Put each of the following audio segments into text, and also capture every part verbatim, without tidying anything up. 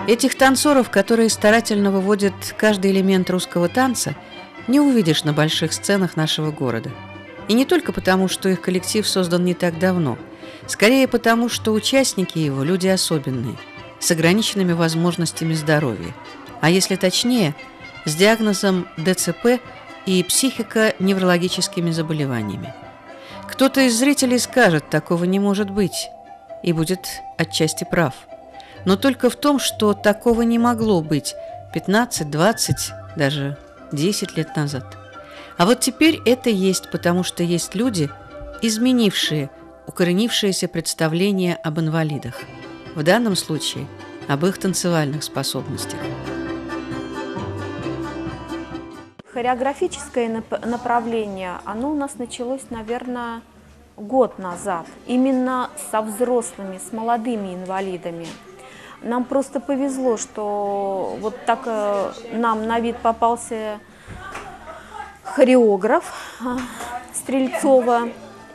Этих танцоров, которые старательно выводят каждый элемент русского танца, не увидишь на больших сценах нашего города. И не только потому, что их коллектив создан не так давно, скорее потому, что участники его – люди особенные, с ограниченными возможностями здоровья, а если точнее, с диагнозом дэ цэ пэ и психико-неврологическими заболеваниями. Кто-то из зрителей скажет, такого не может быть, и будет отчасти прав. Но только в том, что такого не могло быть пятнадцать, двадцать, даже десять лет назад. А вот теперь это есть, потому что есть люди, изменившие укоренившееся представление об инвалидах. В данном случае об их танцевальных способностях. Хореографическое направление, оно у нас началось, наверное, год назад. Именно со взрослыми, с молодыми инвалидами. Нам просто повезло, что вот так э, нам на вид попался хореограф э, Стрельцова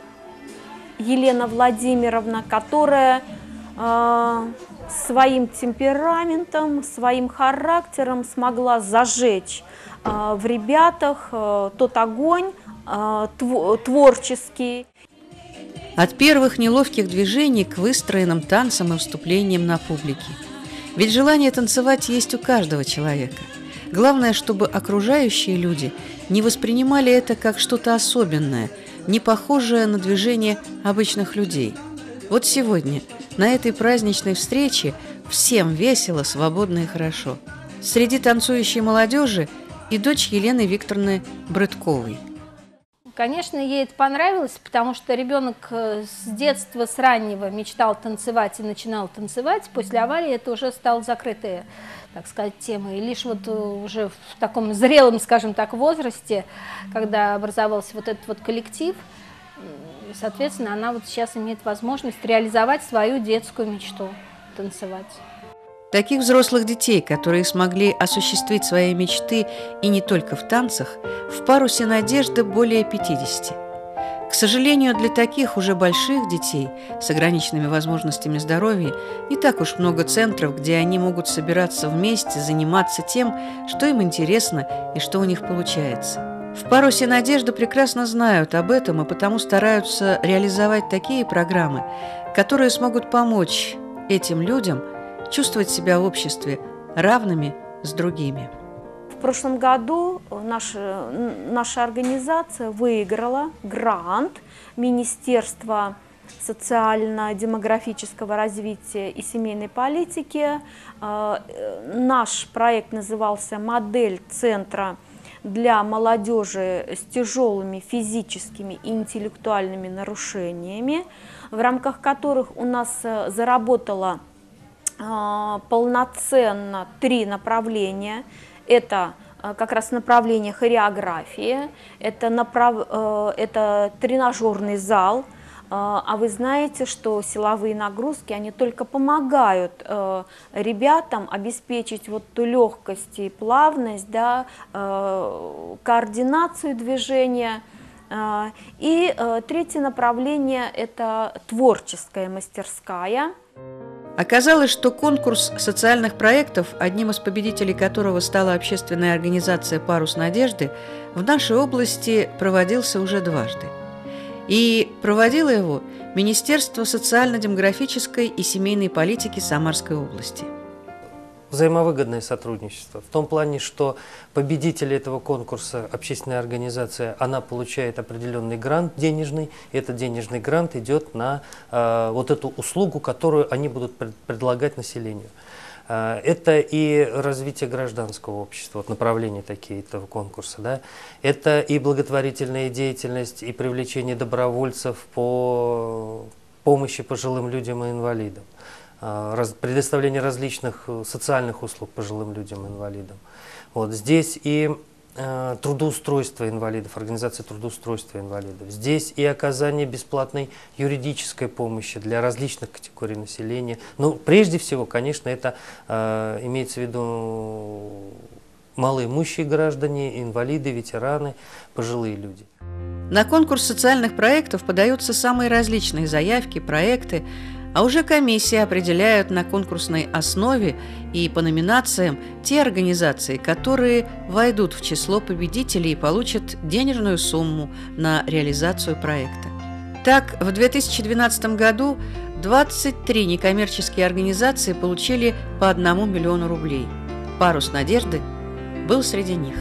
Елена Владимировна, которая э, своим темпераментом, своим характером смогла зажечь э, в ребятах э, тот огонь э, творческий. От первых неловких движений к выстроенным танцам и вступлениям на публике. Ведь желание танцевать есть у каждого человека. Главное, чтобы окружающие люди не воспринимали это как что-то особенное, не похожее на движение обычных людей. Вот сегодня, на этой праздничной встрече, всем весело, свободно и хорошо. Среди танцующей молодежи и дочь Елены Викторовны Брытковой. Конечно, ей это понравилось, потому что ребенок с детства, с раннего мечтал танцевать и начинал танцевать. После аварии это уже стало закрытая, так сказать, тема. И лишь вот уже в таком зрелом, скажем так, возрасте, когда образовался вот этот вот коллектив, соответственно, она вот сейчас имеет возможность реализовать свою детскую мечту – танцевать. Таких взрослых детей, которые смогли осуществить свои мечты и не только в танцах, в парусе «Надежда» более пятидесяти. К сожалению, для таких уже больших детей с ограниченными возможностями здоровья не так уж много центров, где они могут собираться вместе, заниматься тем, что им интересно и что у них получается. В парусе «Надежда» прекрасно знают об этом и потому стараются реализовать такие программы, которые смогут помочь этим людям чувствовать себя в обществе равными с другими. В прошлом году наша, наша организация выиграла грант Министерства социально-демографического развития и семейной политики. Наш проект назывался «Модель центра для молодежи с тяжелыми физическими и интеллектуальными нарушениями», в рамках которых у нас заработало полноценно три направления. Это как раз направление хореографии, это, направ... это тренажерный зал. А вы знаете, что силовые нагрузки, они только помогают ребятам обеспечить вот ту легкость и плавность, да, координацию движения. И третье направление – это творческая мастерская. Оказалось, что конкурс социальных проектов, одним из победителей которого стала общественная организация «Парус Надежды», в нашей области проводился уже дважды. И проводило его Министерство социально-демографической и семейной политики Самарской области. Взаимовыгодное сотрудничество. В том плане, что победитель этого конкурса, общественная организация, она получает определенный грант денежный. И этот денежный грант идет на э, вот эту услугу, которую они будут пред, предлагать населению. Э, это и развитие гражданского общества, вот направления такие этого конкурса. Да? Это и благотворительная деятельность, и привлечение добровольцев по помощи пожилым людям и инвалидам. Предоставление различных социальных услуг пожилым людям и инвалидам. Вот здесь и э, трудоустройство инвалидов, организация трудоустройства инвалидов. Здесь и оказание бесплатной юридической помощи для различных категорий населения. Но прежде всего, конечно, это э, имеется в виду малоимущие граждане, инвалиды, ветераны, пожилые люди. На конкурс социальных проектов подаются самые различные заявки, проекты. А уже комиссии определяют на конкурсной основе и по номинациям те организации, которые войдут в число победителей и получат денежную сумму на реализацию проекта. Так, в две тысячи двенадцатом году двадцать три некоммерческие организации получили по одному миллиону рублей. «Парус надежды» был среди них.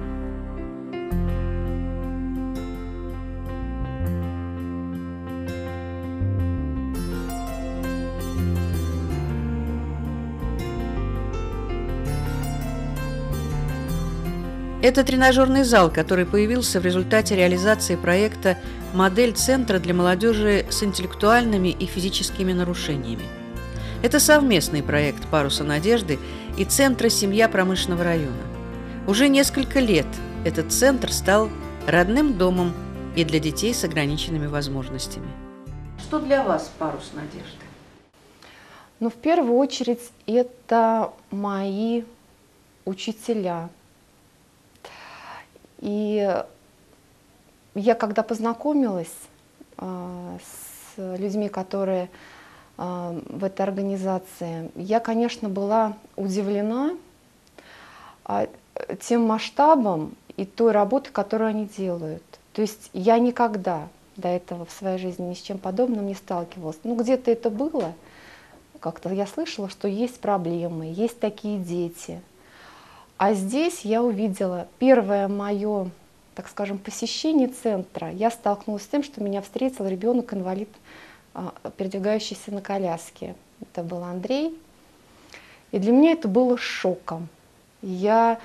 Это тренажерный зал, который появился в результате реализации проекта «Модель центра для молодежи с интеллектуальными и физическими нарушениями». Это совместный проект «Паруса надежды» и Центра «Семья» промышленного района. Уже несколько лет этот центр стал родным домом и для детей с ограниченными возможностями. Что для вас «Парус надежды»? Ну, в первую очередь, это мои учителя. И я, когда познакомилась э, с людьми, которые э, в этой организации, я, конечно, была удивлена э, тем масштабом и той работой, которую они делают. То есть я никогда до этого в своей жизни ни с чем подобным не сталкивалась. Ну, где-то это было, как-то я слышала, что есть проблемы, есть такие дети. А здесь я увидела первое мое, так скажем, посещение центра. Я столкнулась с тем, что меня встретил ребенок-инвалид, передвигающийся на коляске. Это был Андрей. И для меня это было шоком. Я,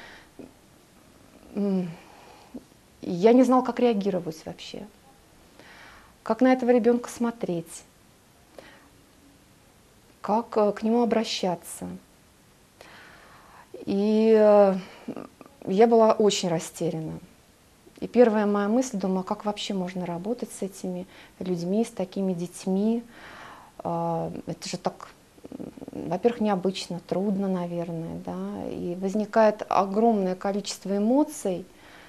я не знала, как реагировать вообще. Как на этого ребенка смотреть. Как к нему обращаться. И я была очень растеряна. И первая моя мысль, думаю, как вообще можно работать с этими людьми, с такими детьми. Это же так, во-первых, необычно, трудно, наверное, да. И возникает огромное количество эмоций,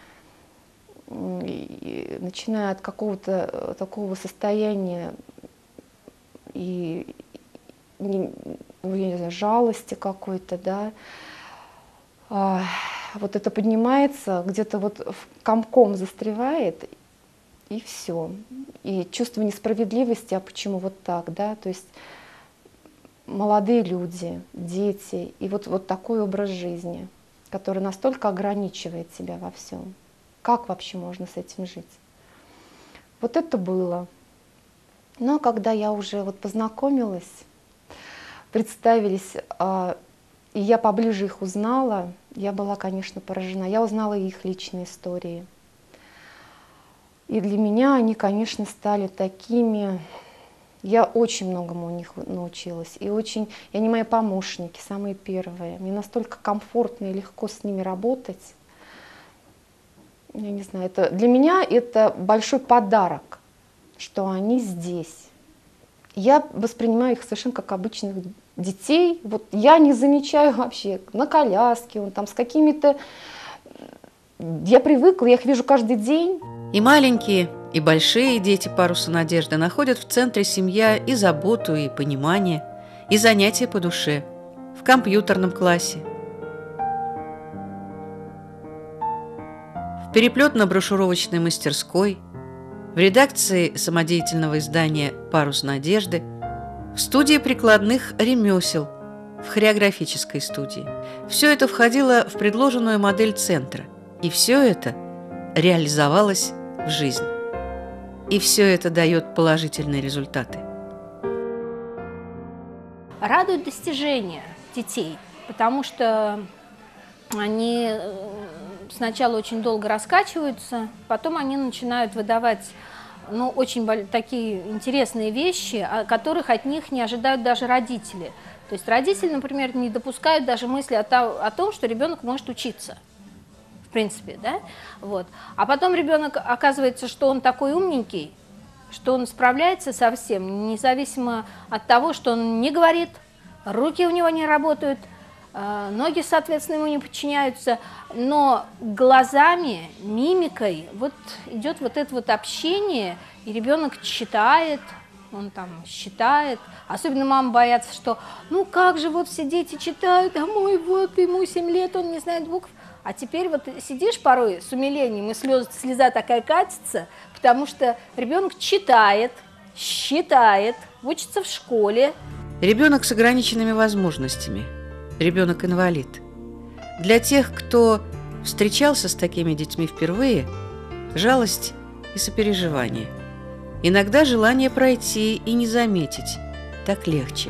и, начиная от какого-то такого состояния и, не, ну, я не знаю, жалости какой-то, да. Вот это поднимается, где-то вот комком застревает, и все. И чувство несправедливости, а почему вот так, да, то есть молодые люди, дети, и вот, вот такой образ жизни, который настолько ограничивает себя во всем. Как вообще можно с этим жить? Вот это было. Но когда я уже вот познакомилась, представились, и я поближе их узнала, я была, конечно, поражена. Я узнала их личные истории. И для меня они, конечно, стали такими... Я очень многому у них научилась. И очень... И они мои помощники, самые первые. Мне настолько комфортно и легко с ними работать. Я не знаю, это... для меня это большой подарок, что они здесь. Я воспринимаю их совершенно как обычных детей. Вот я не замечаю вообще на коляске, он там с какими-то... Я привыкла, я их вижу каждый день. И маленькие, и большие дети «Паруса надежды» находят в центре «Семья» и заботу, и понимание, и занятия по душе, в компьютерном классе, в переплетно-брошюровочной мастерской, в редакции самодеятельного издания «Парус надежды», в студии прикладных ремесел, в хореографической студии. Все это входило в предложенную модель центра, и все это реализовалось в жизнь. И все это дает положительные результаты. Радует достижения детей, потому что они сначала очень долго раскачиваются, потом они начинают выдавать ну, очень такие интересные вещи, о которых от них не ожидают даже родители. То есть родители, например, не допускают даже мысли о, то, о том, что ребенок может учиться. В принципе, да? Вот. А потом ребенок оказывается, что он такой умненький, что он справляется со всем, независимо от того, что он не говорит, руки у него не работают, ноги, соответственно, ему не подчиняются, но глазами, мимикой вот идет вот это вот общение, и ребенок читает, он там считает. Особенно мамы боятся, что ну как же вот все дети читают, а мой вот ему семь лет, он не знает букв. А теперь вот сидишь порой с умилением, и слез, слеза такая катится, потому что ребенок читает, считает, учится в школе. Ребенок с ограниченными возможностями, ребенок-инвалид. Для тех, кто встречался с такими детьми впервые, жалость и сопереживание. Иногда желание пройти и не заметить, так легче.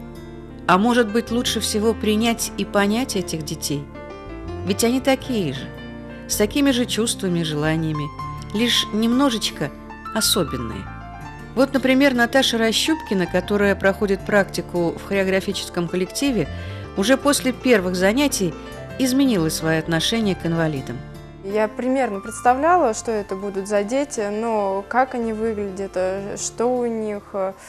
А может быть, лучше всего принять и понять этих детей? Ведь они такие же, с такими же чувствами и желаниями, лишь немножечко особенные. Вот, например, Наташа Рощупкина, которая проходит практику в хореографическом коллективе, уже после первых занятий изменила свои отношения к инвалидам. Я примерно представляла, что это будут за дети, но как они выглядят, что у них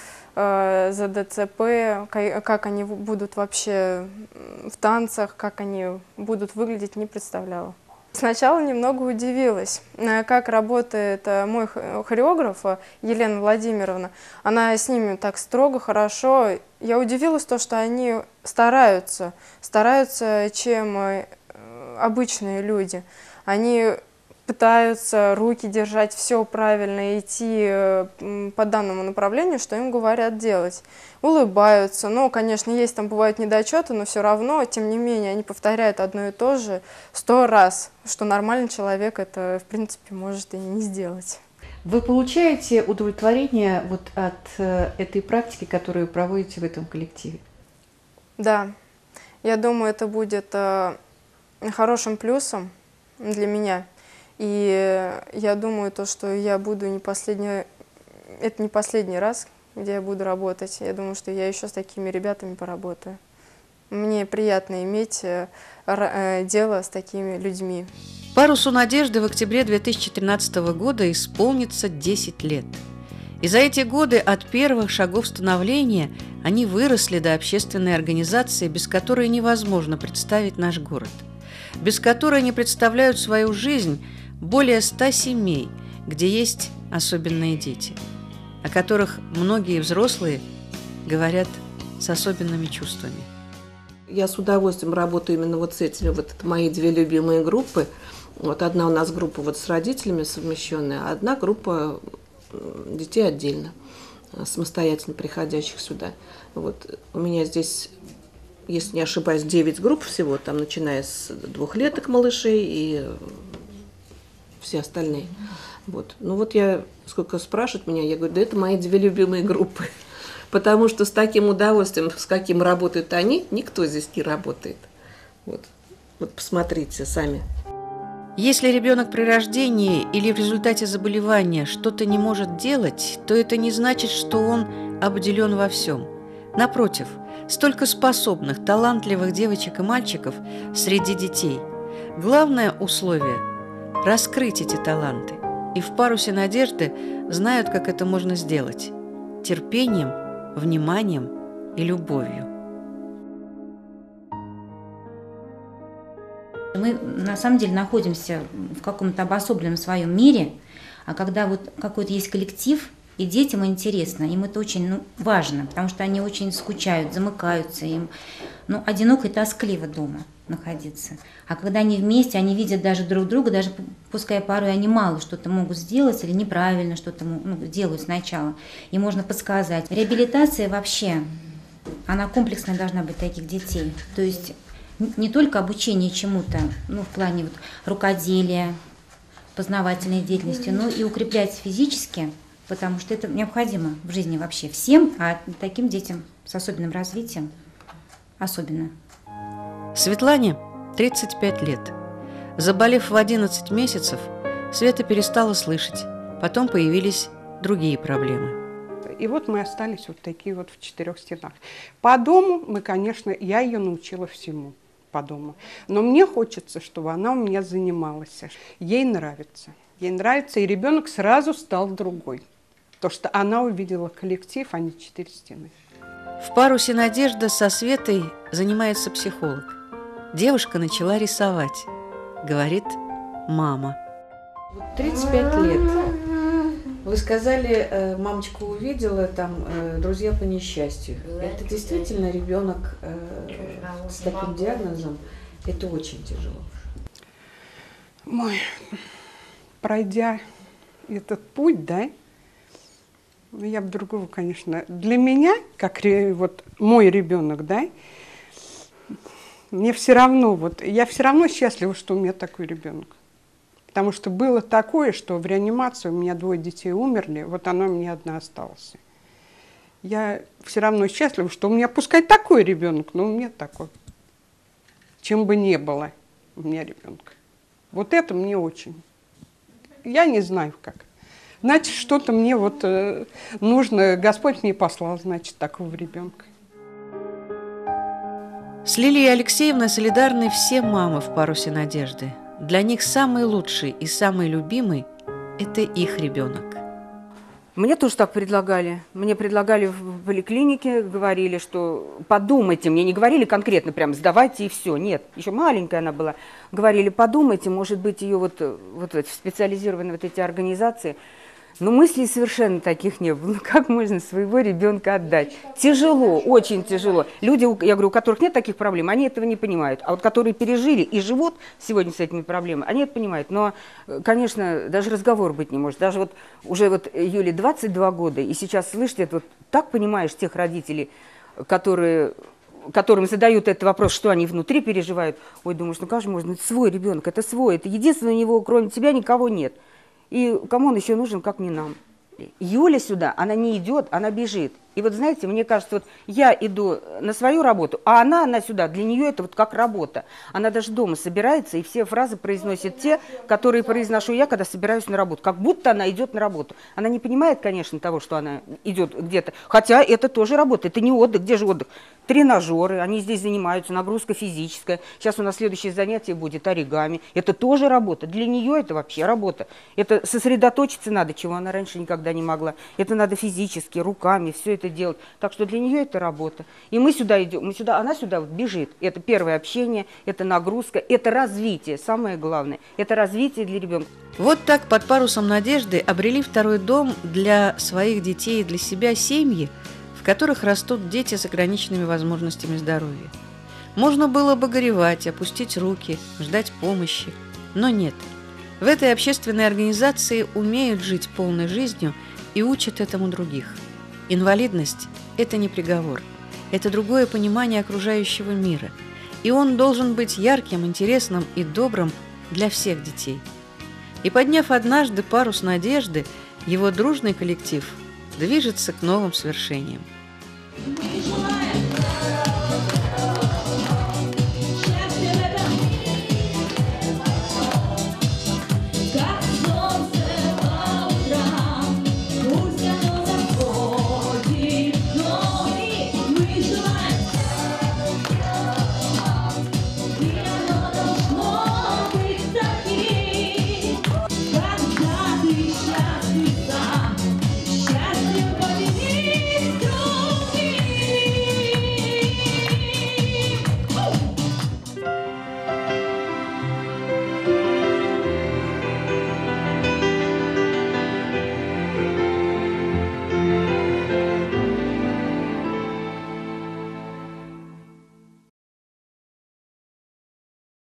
э, за ДЦП, как они будут вообще в танцах, как они будут выглядеть, не представляла. Сначала немного удивилась, как работает мой хореограф Елена Владимировна. Она с ними так строго, хорошо. Я удивилась то, что они стараются, стараются, чем обычные люди. Они пытаются руки держать, все правильно, идти по данному направлению, что им говорят делать. Улыбаются, но, конечно, есть там бывают недочеты, но все равно, тем не менее, они повторяют одно и то же сто раз, что нормальный человек это, в принципе, может и не сделать. Вы получаете удовлетворение вот от э, этой практики, которую проводите в этом коллективе? Да, я думаю, это будет э, хорошим плюсом для меня. И я думаю, то, что я буду не последний, это не последний раз, где я буду работать. Я думаю, что я еще с такими ребятами поработаю. Мне приятно иметь э, э, дело с такими людьми. Парусу надежды в октябре две тысячи тринадцатого года исполнится десять лет. И за эти годы от первых шагов становления они выросли до общественной организации, без которой невозможно представить наш город, без которой не представляют свою жизнь более ста семей, где есть особенные дети, о которых многие взрослые говорят с особенными чувствами. Я с удовольствием работаю именно вот с этими, вот это мои две любимые группы. Вот одна у нас группа вот с родителями совмещенная, а одна группа детей отдельно, самостоятельно приходящих сюда. Вот у меня здесь, если не ошибаюсь, девять групп всего, там начиная с двухлеток малышей и все остальные. Вот. Ну вот я, сколько спрашивают меня, я говорю, да это мои две любимые группы. Потому что с таким удовольствием, с каким работают они, никто здесь не работает. Вот, вот посмотрите сами. Если ребенок при рождении или в результате заболевания что-то не может делать, то это не значит, что он обделен во всем. Напротив, столько способных, талантливых девочек и мальчиков среди детей. Главное условие – раскрыть эти таланты. И в «Парусе надежды» знают, как это можно сделать. Терпением, вниманием и любовью. Мы на самом деле находимся в каком-то обособленном своем мире, а когда вот какой-то есть коллектив, и детям интересно, им это очень ну, важно, потому что они очень скучают, замыкаются, им ну, одиноко и тоскливо дома находиться. А когда они вместе, они видят даже друг друга, даже пускай порой они мало что-то могут сделать или неправильно что-то ну, делают сначала, и можно подсказать. Реабилитация вообще, она комплексная должна быть таких детей. То есть не только обучение чему-то, ну, в плане вот, рукоделия, познавательной деятельности, но и укреплять физически, потому что это необходимо в жизни вообще всем, а таким детям с особенным развитием особенно. Светлане тридцать пять лет. Заболев в одиннадцать месяцев, Света перестала слышать. Потом появились другие проблемы. И вот мы остались вот такие вот в четырех стенах. По дому мы, конечно, я ее научила всему по дому. Но мне хочется, чтобы она у меня занималась. Ей нравится. Ей нравится, и ребенок сразу стал другой. Потому что она увидела коллектив, а не четыре стены. В «Парусе надежда» со Светой занимается психолог. Девушка начала рисовать. Говорит мама. тридцать пять лет. Вы сказали, мамочку увидела, там друзья по несчастью. Это действительно ребенок с таким диагнозом, это очень тяжело. Мой, пройдя этот путь, да, я бы другого, конечно, для меня, как вот мой ребенок, да, мне все равно, вот, я все равно счастлива, что у меня такой ребенок. Потому что было такое, что в реанимации у меня двое детей умерли, вот она у меня одна осталась. Я все равно счастлива, что у меня пускай такой ребенок, но у меня такой. Чем бы не было у меня ребенка. Вот это мне очень. Я не знаю как. Значит, что-то мне вот э, нужно, Господь мне послал, значит, такого ребенка. С Лилией Алексеевной солидарны все мамы в парусе надежды. Для них самый лучший и самый любимый – это их ребенок. Мне тоже так предлагали. Мне предлагали в поликлинике, говорили, что подумайте. Мне не говорили конкретно, прям сдавайте и все. Нет, еще маленькая она была. Говорили, подумайте, может быть, ее вот, вот в специализированные вот эти организации. Но мыслей совершенно таких не было. Как можно своего ребенка отдать? Тяжело, очень тяжело. Люди, я говорю, у которых нет таких проблем, они этого не понимают. А вот которые пережили и живут сегодня с этими проблемами, они это понимают. Но, конечно, даже разговор быть не может. Даже вот уже вот Юле двадцать два года, и сейчас слышишь, это вот так понимаешь тех родителей, которые... которым задают этот вопрос, что они внутри переживают. Ой, думаешь, ну как же можно? Это свой ребенок, это свой. Это единственное, у него, кроме тебя, никого нет. И кому он еще нужен, как не нам? Юля сюда, она не идет, она бежит. И вот знаете, мне кажется, вот я иду на свою работу, а она, она сюда, для нее это вот как работа. Она даже дома собирается и все фразы произносит те, которые произношу я, когда собираюсь на работу. Как будто она идет на работу. Она не понимает, конечно, того, что она идет где-то. Хотя это тоже работа, это не отдых. Где же отдых? Тренажеры, они здесь занимаются, нагрузка физическая. Сейчас у нас следующее занятие будет оригами. Это тоже работа. Для нее это вообще работа. Это сосредоточиться надо, чего она раньше никогда не могла. Это надо физически, руками, все это делать. Так что для нее это работа. И мы сюда идем, мы сюда, она сюда вот бежит. Это первое общение, это нагрузка, это развитие, самое главное. Это развитие для ребенка. Вот так под парусом надежды обрели второй дом для своих детей и для себя семьи, в которых растут дети с ограниченными возможностями здоровья. Можно было бы горевать, опустить руки, ждать помощи, но нет. В этой общественной организации умеют жить полной жизнью и учат этому других. Инвалидность – это не приговор, это другое понимание окружающего мира, и он должен быть ярким, интересным и добрым для всех детей. И подняв однажды парус надежды, его дружный коллектив движется к новым свершениям. Мы